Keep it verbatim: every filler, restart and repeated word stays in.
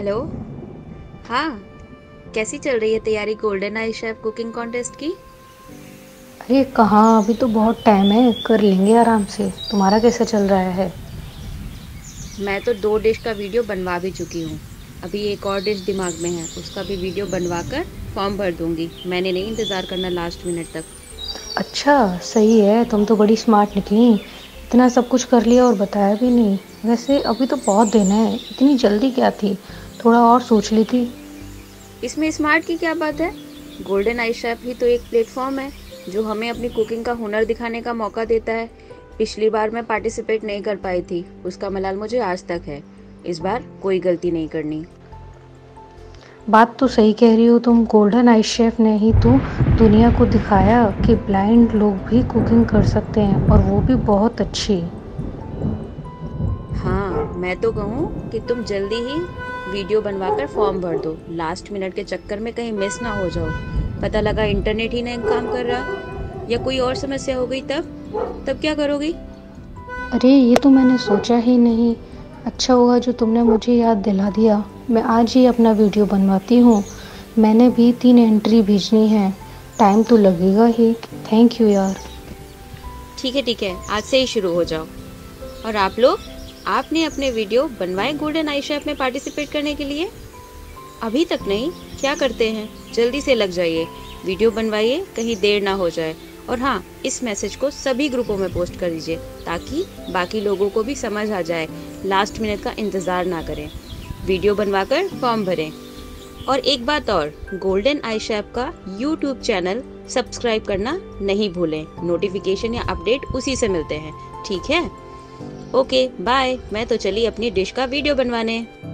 Hello. हाँ, कैसी चल रही है तैयारी Golden Eye Chef cooking contest की? अरे कहाँ, अभी तो बहुत टाइम है, कर लेंगे आराम से। तुम्हारा कैसा चल रहा है? मैं तो दो डिश का वीडियो बनवा भी चुकी हूँ। अभी एक और डिश दिमाग में है, उसका भी वीडियो बनवा कर फॉर्म भर दूंगी। मैंने नहीं इंतज़ार करना लास्ट मिनट तक। अच्छा, सही है, तुम तो बड़ी स्मार्ट निकली। इतना सब कुछ कर लिया और बताया भी नहीं। वैसे अभी तो बहुत दिन है, इतनी जल्दी क्या थी? थोड़ा और सोच ली थी। इसमें स्मार्ट की क्या बात है? गोल्डन आई शेफ ही तो एक प्लेटफॉर्म है जो हमें अपनी कुकिंग का हुनर दिखाने का मौका देता है। पिछली बार मैं पार्टिसिपेट नहीं कर पाई थी, उसका मलाल मुझे आज तक है। इस बार कोई गलती नहीं करनी। बात तो सही कह रही हो तुम। गोल्डन आई शेफ ने ही तो दुनिया को दिखाया कि ब्लाइंड लोग भी कुकिंग कर सकते हैं, और वो भी बहुत अच्छी। हाँ, मैं तो कहूँ कि तुम जल्दी ही वीडियो बनवाकर फॉर्म भर दो। लास्ट मिनट के चक्कर में कहीं मिस ना हो जाओ। पता लगा इंटरनेट ही नहीं काम कर रहा या कोई और समस्या हो गई, तब तब क्या करोगी? अरे ये तो मैंने सोचा ही नहीं। अच्छा हुआ जो तुमने मुझे याद दिला दिया। मैं आज ही अपना वीडियो बनवाती हूँ। मैंने भी तीन एंट्री भेजनी है। टाइम तो लगेगा ही। थैंक यू यार। ठीक है ठीक है, आज से ही शुरू हो जाओ। और आप लोग, आपने अपने वीडियो बनवाए गोल्डन आई शेफ में पार्टिसिपेट करने के लिए? अभी तक नहीं? क्या करते हैं, जल्दी से लग जाइए। वीडियो बनवाइए, कहीं देर ना हो जाए। और हाँ, इस मैसेज को सभी ग्रुपों में पोस्ट कर दीजिए ताकि बाकी लोगों को भी समझ आ जाए। लास्ट मिनट का इंतज़ार ना करें, वीडियो बनवाकर फॉर्म भरें। और एक बात और, गोल्डन आई शेफ का यूट्यूब चैनल सब्सक्राइब करना नहीं भूलें। नोटिफिकेशन या अपडेट उसी से मिलते हैं। ठीक है, ओके बाय। मैं तो चली अपनी डिश का वीडियो बनवाने।